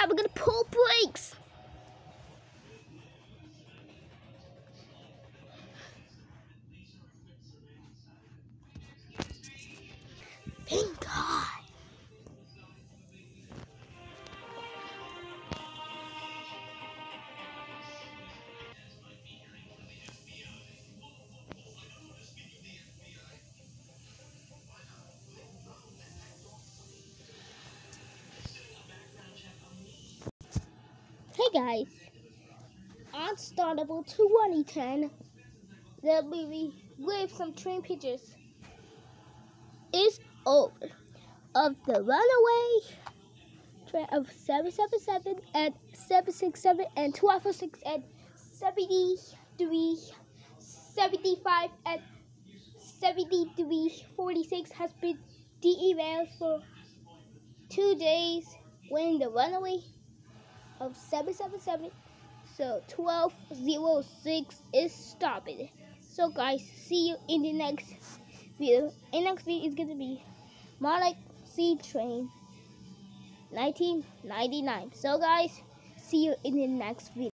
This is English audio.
god, we're gonna pull brakes. Thank God. Hey guys, Unstartable 2010, the movie with some train pictures is over. Of the runaway train of 777 and 767 and 1206 and 73, 75 and 7346 has been derailed for 2 days when the runaway of 777 so 1206 is stopping. So guys, see you in the next video. In next video is gonna be Marlike Sea Train 1999. So guys, see you in the next video.